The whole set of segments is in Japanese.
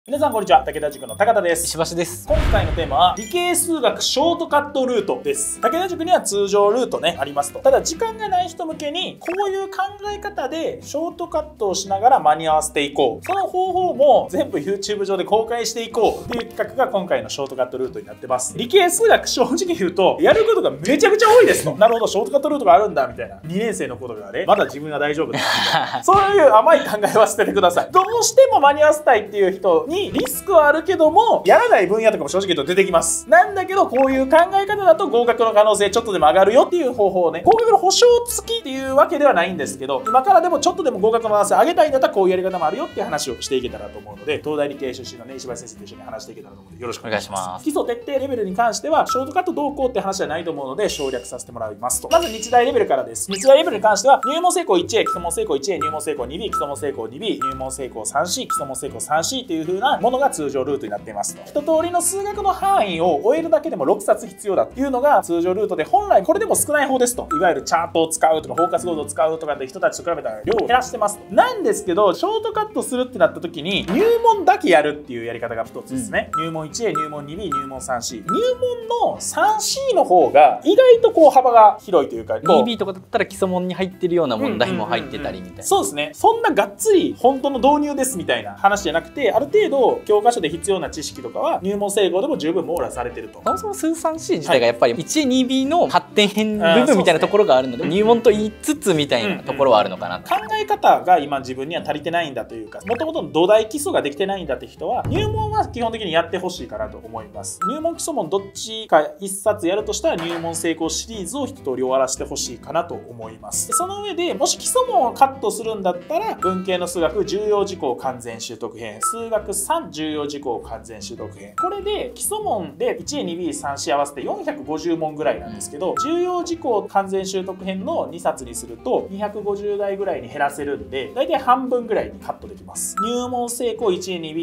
皆さんこんにちは、武田塾の高田です。 石橋です。 今回のテーマは理系数学ショートカットルートです。武田塾には通常ルートねありますと。ただ時間がない人向けにこういう考え方でショートカットをしながら間に合わせていこう。その方法も全部 YouTube 上で公開していこうっていう企画が今回のショートカットルートになってます。理系数学正直言うとやることがめちゃくちゃ多いですと。なるほど、ショートカットルートがあるんだみたいな。2年生のことがね、まだ自分は大丈夫だみたいな。そういう甘い考えは捨ててください。どうしても間に合わせたいっていう人にリスクはあるけども、やらない分野とかも正直言うと出てきます。なんだけど、こういう考え方だと合格の可能性ちょっとでも上がるよっていう方法をね、合格の保証付きっていうわけではないんですけど、今からでもちょっとでも合格の可能性上げたいんだったらこういうやり方もあるよっていう話をしていけたらと思うので、東大理系出身のね、石橋先生と一緒に話していけたらと思うので、よろしくお願いします。基礎徹底レベルに関しては、ショートカットどうこうって話じゃないと思うので、省略させてもらいますと。まず日大レベルからです。日大レベルに関しては、入門成功 1A、基礎問成功 1A、入門成功 2B、基礎問成功 2B、入門成功 3C、基礎問成功 3C という風なものが通常ルートになっていますと。一通りの数学の範囲を終えるだけでも6冊必要だっていうのが通常ルートで、本来これでも少ない方ですと。いわゆるチャートを使うとかフォーカスゴードを使うとかって人たちと比べたら量を減らしてますと。なんですけど、ショートカットするってなった時に入門だけやるっていうやり方が一つですね。入門 1A、入門 2B、入門 3C。入門の 3C の方が意外とこう幅が広いというか、 2B とかだったら基礎問に入ってるような問題も入ってたりみたいな。 そうですね。そんながっつり本当の導入ですみたいな話じゃなくて、ある程度教科書で必要な知識とかは入門成功でも十分網羅されてると。 そもそも数 3C 自体がやっぱり 1A、2B の発展編部分みたいなところがあるので、入門と言いつつみたいなところはあるのかなと。 考え方が今自分には足りてないんだというか、もともとの土台基礎ができてないんだって人は、入門は基本的にやってほしいかなと思います。入門基礎問どっちか1冊やるとしたら入門成功シリーズを一通り終わらせてほしいかなと思います。その上でもし基礎問をカットするんだったら、文系の数学重要事項完全習得編、数学3重要事項完全習得編、これで基礎問で 1A、2B、3C 合わせて450問ぐらいなんですけど、重要事項完全習得編の2冊にすると250台ぐらいに減らせるんで、だいたい半分ぐらいにカットできます。入門成功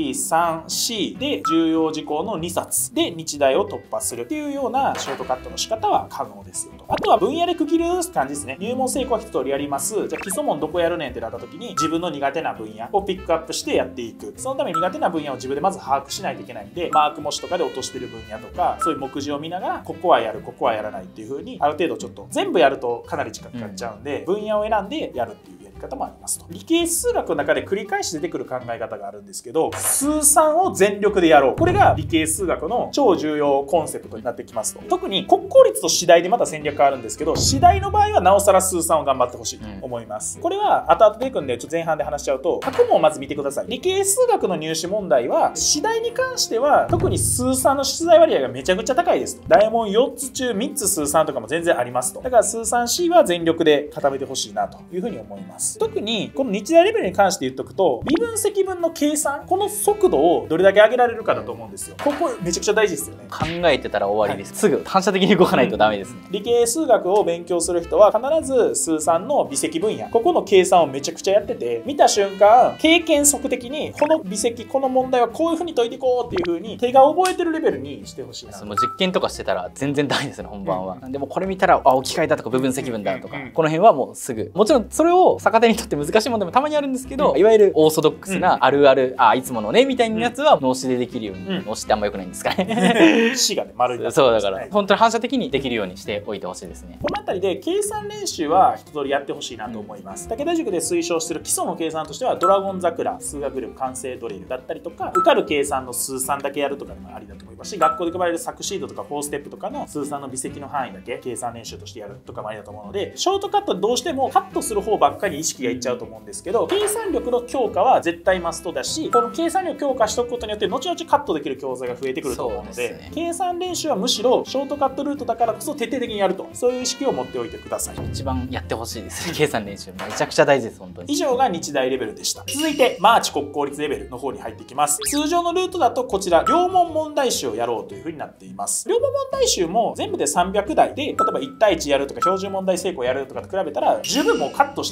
1A、2B、3C で重要事項の2冊で日大を突破するっていうようなショートカットの仕方は可能ですよと。あとは分野で区切る感じですね。入門成功は一通りやります。じゃあ基礎問どこやるねんってなった時に自分の苦手な分野をピックアップしてやっていく。そのために苦手な分野を自分でまず把握しないといけないんで、マーク模試とかで落としてる分野とか、そういう目次を見ながらここはやる、ここはやらないっていう風にある程度ちょっと全部やるとかなり時間かかっちゃうんで、分野を選んでやるっていうやり方もありますと。理系数学の中で繰り返し出てくる考え方があるんですけど、数3を全力でやろう。これが理系数学の超重要コンセプトになってきますと。特に国公立と私大でまた戦略があるんですけど、私大の場合はなおさら数3を頑張ってほしいと思います。これは後々でいくんでちょっと前半で話しちゃうと、過去問をまず見てください。理系数学の入試問題は私大に関しては特に数3の出題割合がめちゃくちゃ高いですと。大問4つ中3つ数3とかも全然ありますと。だから数 3C は全力で固めてほしいなというふうに思います。特にこの日大レベルに関して言っとくと、微分積分の計算、この速度をどれだけ上げられるかだと思うんですよ。ここめちゃくちゃ大事ですよね。 考えてたら終わりです。すぐ反射的に動かないとダメですね。 理系数学を勉強する人は必ず数3の微積分野、ここの計算をめちゃくちゃやってて、見た瞬間経験則的にこの微積、この問題はこういうふうに解いていこうっていうふうに手が覚えてるレベルにしてほしいな。 その実験とかしてたら全然ダメですね、本番は。でもこれ見たら置き換えだとか部分積分だとか、この辺はもうすぐ、もちろんそれを逆手にとって難しい問題もたまにあるんですけど、いわゆるオーソドックスなあるある、いつものねみたいなやつは脳死でできるように、脳死ってあんま良くないんですかね。 死がね、丸い。 そうだから本当に反射的にできるようにしておいてほしいですね。 この辺りで計算練習は一通りやってほしいなと思います。武田塾で推奨している基礎の計算としては、ドラゴン桜、数学力完成ドリルだったりとか、受かる計算の数3だけやるとかもありだと思いますし、学校で配られるサクシードとか4ステップとかの数3の微積の範囲だけ計算練習としてやるとかもありだと思うので、ショートカットどうしてもカットする方ばっかり意識がいっちゃうと思うんですけど、計算力の強化は絶対マストだし、この計算力強化しておくことによって後々カットできる教材が増えてくると思うので、計算練習はむしろショートカットルートだからこそ徹底的にやると、そういう意識を持っておいてください。 一番やってほしいですね。計算練習めちゃくちゃ大事です。本当に。 以上が日大レベルでした。続いてマーチ国公立レベルの方に入っていきます。通常のルートだとこちら両問問題集をやろうというふうになっています。両問問題集も全部で300題で、例えば1対1やるとか標準問題成功やるとかと比べたら十分もうカットしてある。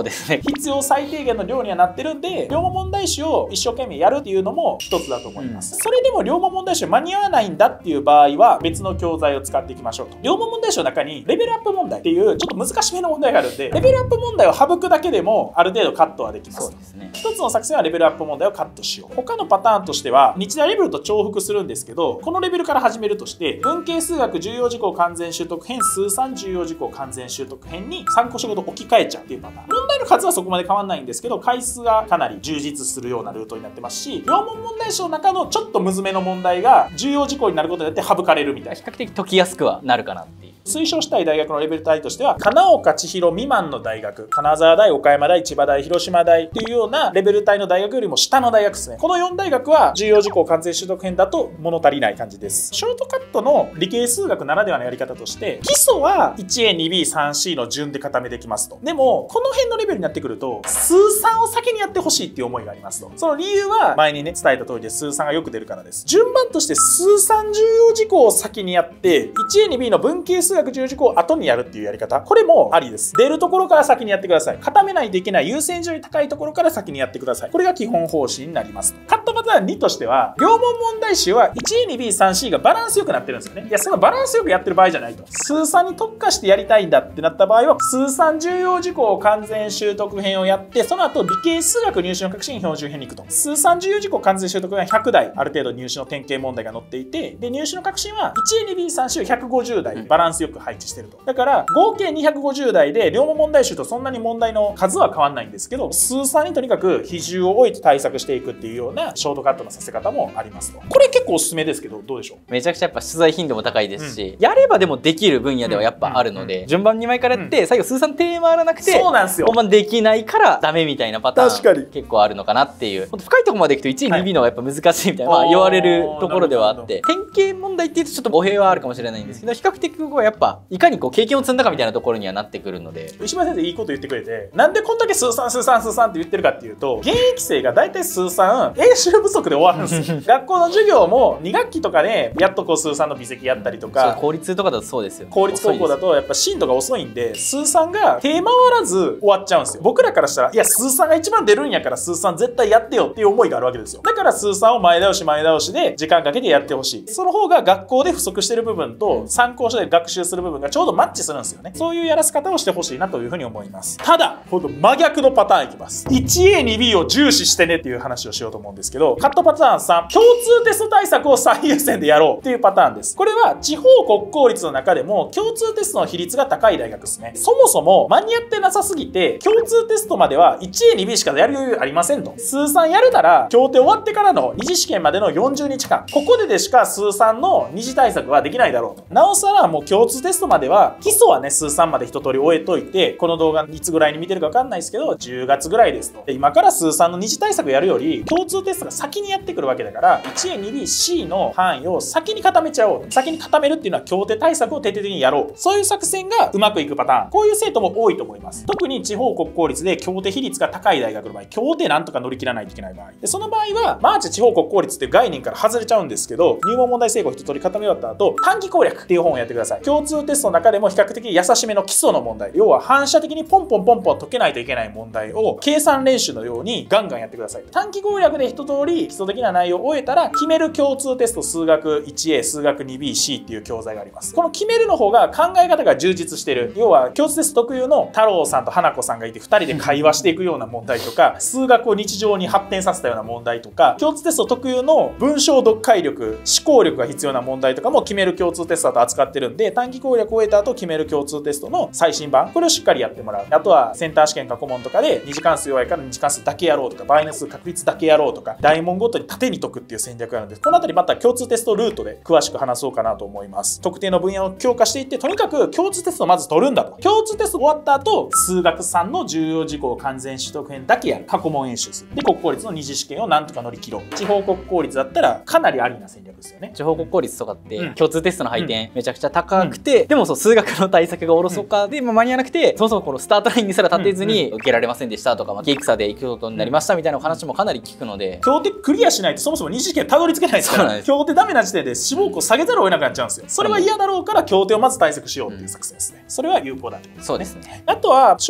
ですね。 必要最低限の量にはなってるんで、龍馬問題集を一生懸命やるっていうのも一つだと思います。それでも龍馬問題集間に合わないんだっていう場合は別の教材を使っていきましょうと。龍馬問題集の中にレベルアップ問題っていうちょっと難しめの問題があるんで、レベルアップ問題を省くだけでもある程度カットはできます。 そうですね。 一つの作戦はレベルアップ問題をカットしよう。他のパターンとしては日大レベルと重複するんですけど、このレベルから始めるとして文系数学重要事項完全習得編、数算重要事項完全習得編に3個仕事置き換えちゃうっていうパターン。問題の数はそこまで変わんないんですけど、回数がかなり充実するようなルートになってますし、4問問題集の中のちょっとむずめの問題が重要事項になることによって省かれるみたいな。 比較的解きやすくはなるかなっていう。 推奨したい大学のレベル帯としては、金岡千尋未満の大学、金沢大、岡山大、千葉大、広島大っていうようなレベル帯の大学よりも下の大学ですね。この4大学は重要事項完全習得編だと物足りない感じです。ショートカットの理系数学ならではのやり方として、基礎は 1A、2B、3C の順で固めてきますと。でも、この辺のレベルになってくると、数3を先にやってほしいっていう思いがありますと。その理由は前にね、伝えた通りで数3がよく出るからです。順番として数3重要事項を先にやって、1A、2B の文系数学重要事項を後にやるっていうやり方。これもありです。出るところから先にやってください。固めないといけない優先順位高いところから先にやってください。これが基本方針になります。カットパターン2としては、両問問題集は 1A、2B、3C がバランスよくなってるんですよね。いや、そのバランスよくやってる場合じゃないと。数3に特化してやりたいんだってなった場合は、数3重要事項完全習得編をやって、その後理系数学入試の革新標準編に行くと。数3重要事項完全習得編は100題、ある程度入試の典型問題が載っていて、で、入試の革新は 1A、2B、3C を150題バランスよく配置してると。だから、合計250題で、両問問題集とそんなに問題の数は変わんないんですけど、数3にとにかく比重を置いて対策していくっていうようなショートカットのさせ方もありますと。これ結構おすすめですけど、どうでしょう？ めちゃくちゃやっぱ出題頻度も高いですし、やればでもできる分野ではやっぱあるので、順番2枚からやって、最後数3テーマらなくて、 そうなんですよ。 本番できないからダメみたいなパターン結構あるのかなっていう。深いところまでいくと 1、2B の方がやっぱ難しいみたいな、まあ言われるところではあって、典型問題っていうとちょっと語弊はあるかもしれないんですけど、比較的ここはやっぱいかにこう経験を積んだかみたいなところにはなってくるので。 石橋先生いいこと言ってくれて、なんでこんだけ数3って言ってるかっていうと、現役生が大体数3演習不足で終わるんですよ。学校の授業も2学期とかでやっとこう数3の微積やったりとか、 公立とかだとそうですよね。 公立高校だとやっぱ進度が遅いんで、数3が手回らず終わっちゃうんですよ。僕らからしたら、いや数3が一番出るんやから数3絶対やってよっていう思いがあるわけですよ。だから数3を前倒しで時間かけてやってほしい。その方が学校で不足してる部分と参考書で学習する部分がちょうどマッチするんですよね。そういうやらせ方をしてほしいなというふうに思います。ただ、ほんと真逆のパターンいきます。1A、2B を重視してねっていう話をしようと思うんですけど、カットパターン3、共通テスト対策を最優先でやろうっていうパターンです。これは地方国公立の中でも共通テストの比率が高い大学ですね。そもそも間に合ってなさすぎて、共通テストまでは 1A、2B しかやる余裕ありませんと。数3やるなら、協定終わってからの二次試験までの40日間、ここでしか数3の二次対策はできないだろうと。なおさらもう共通テストまでは、基礎はね、数3まで一通り終えといて、この動画いつぐらいに見てるかわかんないですけど、10月ぐらいですと。で今から数3の二次対策やるより、共通テストが先にやってくるわけだから、1A、2B、C の範囲を先に固めちゃおう。先に固めるっていうのは協定対策を徹底的にやろう。そういう作戦がうまくいくパターン。こういう生徒も多いと思います。特に地方国公立で協定比率が高い大学の場合、協定なんとか乗り切らないといけない場合。でその場合は、マーチ地方国公立っていう概念から外れちゃうんですけど、入門問題成功一通り固め終わった後、短期攻略っていう本をやってください。共通テストの中でも比較的優しめの基礎の問題。要は反射的にポンポン解けないといけない問題を計算練習のようにガンガンやってください。短期攻略で一通り基礎的な内容を終えたら、決める共通テスト数学 1A、数学 2B、C っていう教材があります。この決めるの方が考え方が充実してる。要は共通テスト特有の太郎さんと花子さんがいて2人で会話していくような問題とか、数学を日常に発展させたような問題とか、共通テスト特有の文章読解力、思考力が必要な問題とかも決める共通テストだと扱ってるんで、短期攻略を終えた後決める共通テストの最新版、これをしっかりやってもらう。あとはセンター試験過去問とかで2次関数弱いから2次関数だけやろうとか、倍の数確率だけやろうとか、大問ごとに縦に解くっていう戦略があるんです。このあたりまた共通テストルートで詳しく話そうかなと思います。特定の分野を強化していって、とにかく共通テストをまず取るんだと。共通テスト終わった後、数学3の重要事項完全習得編だけやる。過去問演習する。で、国公立の二次試験をなんとか乗り切ろう。地方国公立だったらかなりありな戦略ですよね。 地方国公立とかって共通テストの配点めちゃくちゃ高くて、でもそう数学の対策がおろそかで、間に合わなくて、そもそもこのスタートラインにすら立てずに受けられませんでしたとか、ゲイクサで行くことになりましたみたいな話もかなり聞くので、 協定クリアしないとそもそも二次試験たどり着けないですから、協定ダメな時点で志望校下げざるを得なくなっちゃうんですよ。それは嫌だろうから協定をまず対策しようっていう作戦ですね。それは有効だと思います。 そうですね。 あとはショートカット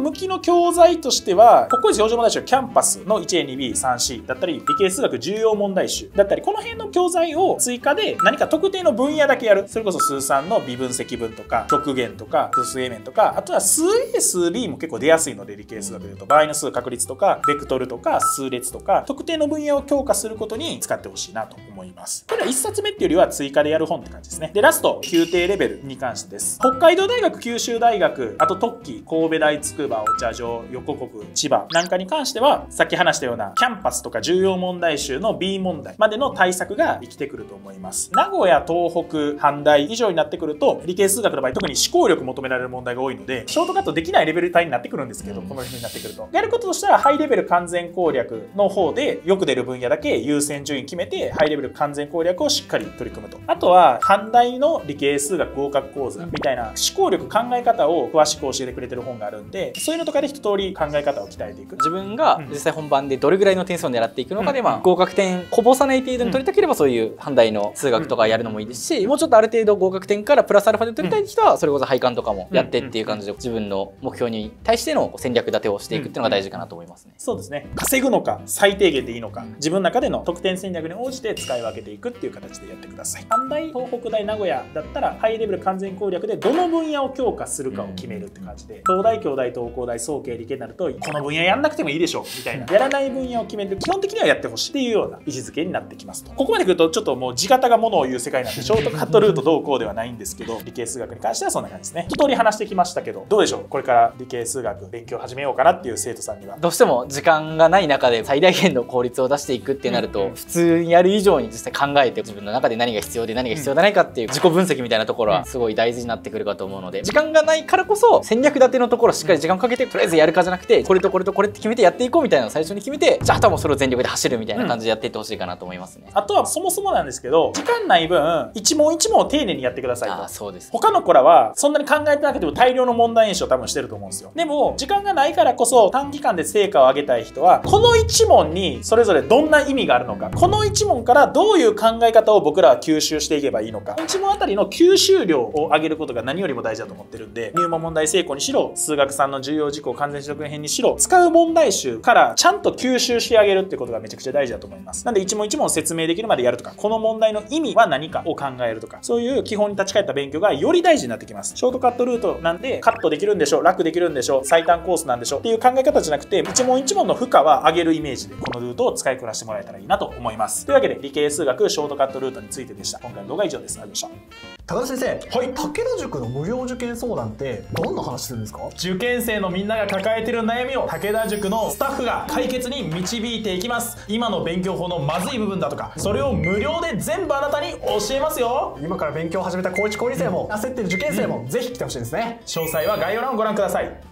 向きの教材としては、国公立標準問題集キャンパスの 1A、2B、3C だったり、理系数学重要問題集だったり、この辺の教材を追加で何か特定の分野だけやる。それこそ数3の微分積分とか、極限とか、複数平面とか、あとは数 A、数 B も結構出やすいので、理系数学でいうと、場合の数確率とか、ベクトルとか、数列とか、特定の分野を強化することに使ってほしいなと思います。これは1冊目っていうよりは追加でやる本って感じですね。で、ラスト、宮廷レベルに関してです。北海道大学、九州大学、あと特技、神戸大筑波、お茶城、横国、千葉なんかに関しては、さっき話したようなキャンパスとか重要問題集の B 問題までの対策が生きてくると思います。名古屋、東北、阪大以上になってくると、理系数学の場合、特に思考力求められる問題が多いので、ショートカットできないレベル帯になってくるんですけど、この辺になってくると。やることとしたら、ハイレベル完全攻略の方で、よく出る分野だけ優先順位決めて、ハイレベル完全攻略をしっかり取り組むと。あとは、阪大の理系数学合格講座みたいな思考力考え方を詳しく教えてくれてる本があるんで、そういうのとかで一通り考え方を鍛えていく。 自分が実際本番でどれぐらいの点数を狙っていくのかで、合格点こぼさない程度に取りたければそういう阪大の数学とかやるのもいいですし、もうちょっとある程度合格点からプラスアルファで取りたい人はそれこそ配管とかもやってっていう感じで自分の目標に対しての戦略立てをしていくっていうのが大事かなと思いますね。 そうですね。稼ぐのか最低限でいいのか、自分の中での得点戦略に応じて使い分けていくっていう形でやってください。阪大、東北大、名古屋だったらハイレベル完全攻略でどの分野を強化するかを決めるって感じで、東大、京大、東工大、総計理系になるとこの分野やんなくてもいいでしょみたいな、やらない分野を決める、基本的にはやってほしいっていうような位置づけになってきますと。ここまで来るとちょっともう地形がものを言う世界なんでショートカットルートどうこうではないんですけど、理系数学に関してはそんな感じですね。一通り話してきましたけど、どうでしょう、これから理系数学勉強始めようかなっていう生徒さんには。 どうしても時間がない中で最大限の効率を出していくってなると、普通にやる以上に実際考えて自分の中で何が必要で何が必要でないかっていう自己分析みたいなところはすごい大事になってくるかと思うので、時間がないからこそ戦略立てのところしっかり時間をかけてとりあえずやるかじゃなくて、これとこれとこれって決めてやっていこうみたいなのを最初に決めて、じゃああとはもうそれを全力で走るみたいな感じでやっていってほしいかなと思いますね。 あとはそもそもなんですけど、時間ない分一問一問を丁寧にやってくださいと。 そうです。 他の子らはそんなに考えてなくても大量の問題演習を多分してると思うんですよ。でも時間がないからこそ短期間で成果を上げたい人は、この一問にそれぞれどんな意味があるのか、この一問からどういう考え方を僕らは吸収していけばいいのか、一問あたりの吸収量を上げることが何よりも大事だと思ってるんで、入門問題成功にしろ、数学3の重要事項完全取得編にしろ、使う問題集からちゃんと吸収してあげるってことがめちゃくちゃ大事だと思います。なんで一問一問説明できるまでやるとか、この問題の意味は何かを考えるとか、そういう基本に立ち返った勉強がより大事になってきます。ショートカットルートなんでカットできるんでしょ、楽できるんでしょ、最短コースなんでしょっていう考え方じゃなくて、一問一問の負荷は上げるイメージでこのルートを使いこなしてもらえたらいいなと思います。というわけで理系数学ショートカットルートについてでした。今回の動画は以上です。ありがとうございました。 高田先生、はい、武田塾の無料受験相談ってどんな話するんですか？ 受験生のみんなが抱えてる悩みを武田塾のスタッフが解決に導いていきます。今の勉強法のまずい部分だとか、それを無料で全部あなたに教えますよ。 今から勉強を始めた高1高2生も、焦ってる受験生もぜひ来てほしいですね。 詳細は概要欄をご覧ください。